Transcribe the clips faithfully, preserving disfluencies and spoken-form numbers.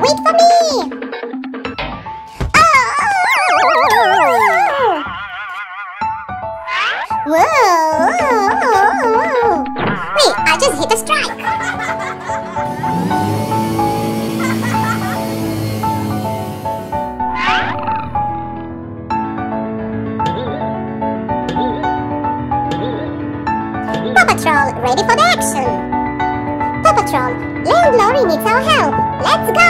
wait for me! Oh! Whoa! Wait, I just hit a strike! Paw Patrol, ready for the action! Paw Patrol, Leo and Lori needs our help! Let's go!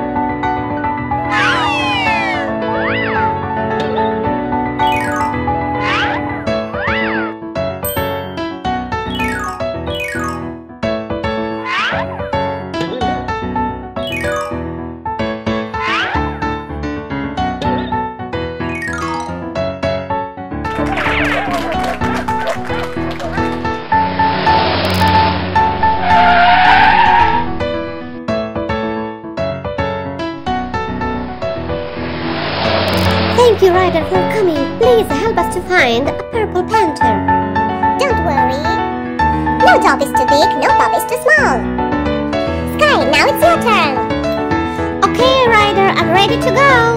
Thank you, Ryder, for coming. Please help us to find a purple panther. Don't worry. No job is too big, no pup is too small. Sky, now it's your turn. Okay, Ryder, I'm ready to go.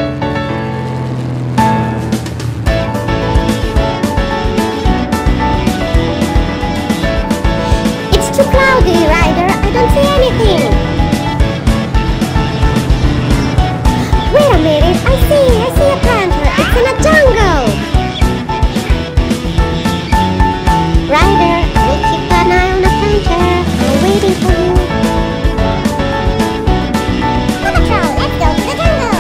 It's too cloudy, Ryder. I don't see anything. Wait a minute. I see. I see a panther. It's in a jungle. Ryder, we'll keep an eye on the panther. I'm waiting for you. Paw Patrol, let's go to the jungle.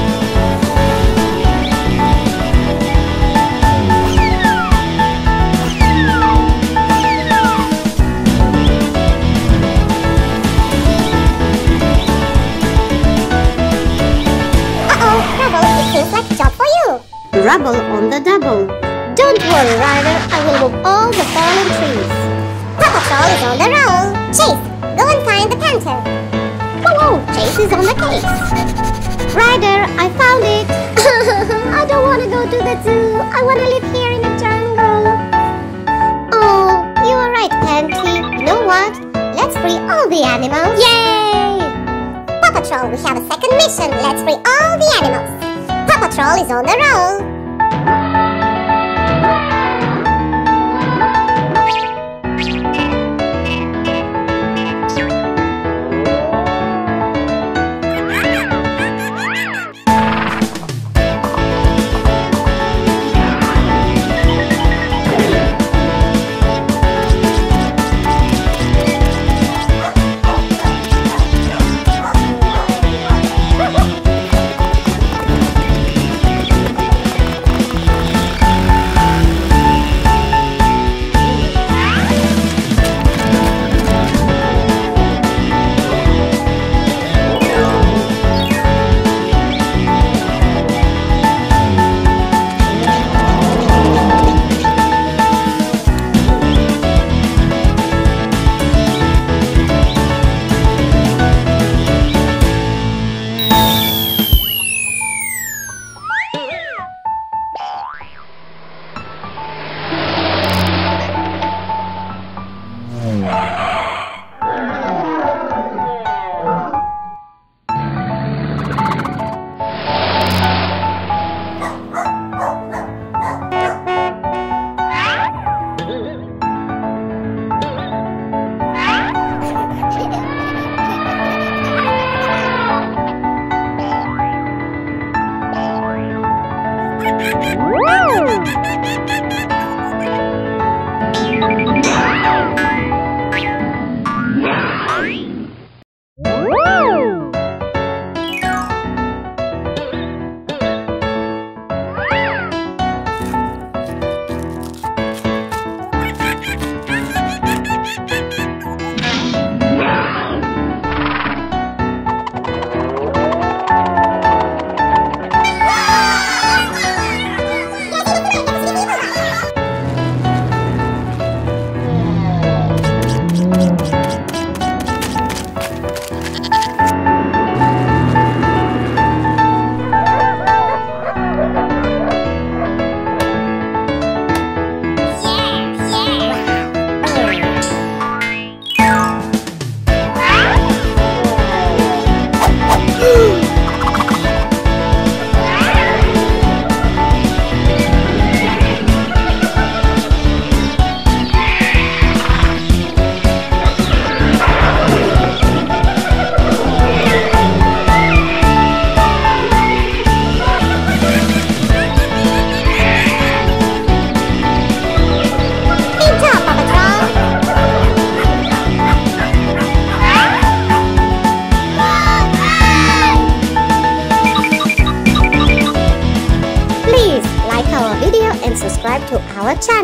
Seems like a job for you. Rubble on the double. Don't worry, Ryder. I will move all the fallen trees. Paw Patrol is on the roll. Chase, go and find the panther. Whoa, whoa, Chase is on the case. Ryder, I found it. I don't want to go to the zoo. I want to live here in the jungle. Oh, you are right, Panty. You know what? Let's free all the animals. Yay! Paw Patrol, we have a second mission. Let's free all the animals. Paw Patrol is on the roll.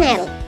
channel.